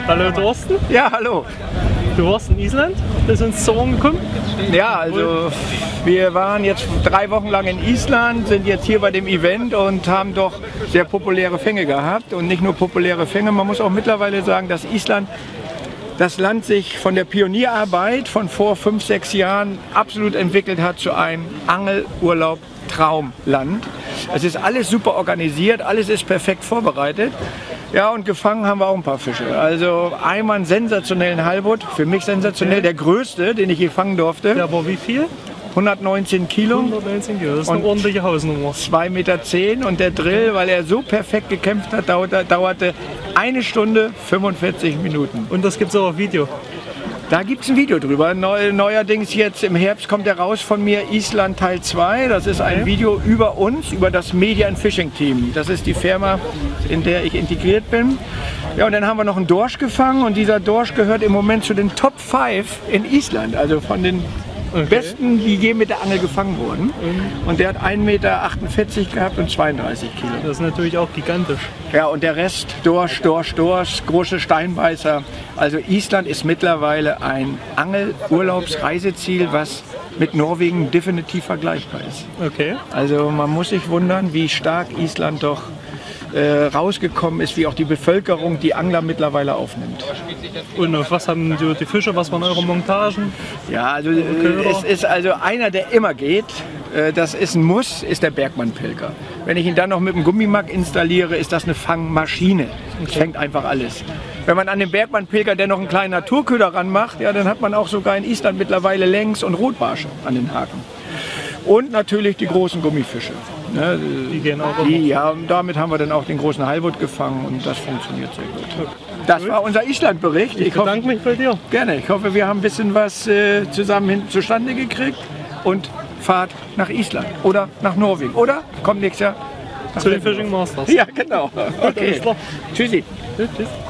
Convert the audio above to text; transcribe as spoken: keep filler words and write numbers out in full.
Hallo Thorsten. Ja, hallo. Du warst in Island, bist uns zu Ohren gekommen? Ja, also wir waren jetzt drei Wochen lang in Island, sind jetzt hier bei dem Event und haben doch sehr populäre Fänge gehabt. Und nicht nur populäre Fänge, man muss auch mittlerweile sagen, dass Island, das Land sich von der Pionierarbeit von vor fünf, sechs Jahren absolut entwickelt hat zu einem Angelurlaub-Traumland. Es ist alles super organisiert, alles ist perfekt vorbereitet. Ja, und gefangen haben wir auch ein paar Fische. Also einmal einen sensationellen Halbut, für mich sensationell, okay. Der größte, den ich hier fangen durfte. Ja, aber wie viel? hundertneunzehn Kilo. hundertneunzehn Kilo, das ist eine ordentliche Hausnummer. zwei Meter zehn und der Drill, weil er so perfekt gekämpft hat, dauerte, dauerte eine Stunde fünfundvierzig Minuten. Und das gibt es auch auf Video? Da gibt es ein Video drüber. Neu, neuerdings jetzt im Herbst kommt er raus von mir, Island Teil zwei. Das ist ein okay. Video über uns, über das Media and Fishing Team. Das ist die Firma, in der ich integriert bin. Ja, und dann haben wir noch einen Dorsch gefangen und dieser Dorsch gehört im Moment zu den Top fünf in Island, also von den okay. besten, die je mit der Angel gefangen wurden. Mhm. Und der hat ein Meter achtundvierzig gehabt und zweiunddreißig Kilo. Das ist natürlich auch gigantisch. Ja, und der Rest, Dorsch, Dorsch, Dorsch, große Steinbeißer. Also Island ist mittlerweile ein Angelurlaubsreiseziel, was mit Norwegen definitiv vergleichbar ist. Okay. Also man muss sich wundern, wie stark Island doch äh, rausgekommen ist, wie auch die Bevölkerung die Angler mittlerweile aufnimmt. Und auf was haben die, die Fische, was waren eure Montagen? Ja, also äh, es ist also einer, der immer geht, äh, das ist ein Muss, ist der Bergmann-Pilger. Wenn ich ihn dann noch mit dem Gummimack installiere, ist das eine Fangmaschine. Es fängt einfach alles. Wenn man an den Bergmann-Pilger, der noch einen kleinen Naturköder ranmacht, ja, dann hat man auch sogar in Island mittlerweile Längs- und Rotbarsche an den Haken. Und natürlich die großen Gummifische. Ne, die gehen auch die, ja, und damit haben wir dann auch den großen Halbut gefangen und das funktioniert sehr gut. Das war unser Island-Bericht. Ich, ich bedanke mich bei dir. Gerne. Ich hoffe, wir haben ein bisschen was äh, zusammen hin, zustande gekriegt und fahrt nach Island oder nach Norwegen oder kommt nächstes Jahr zu den Fishing Masters. Ja, genau. Okay. Tschüssi. Tschüss.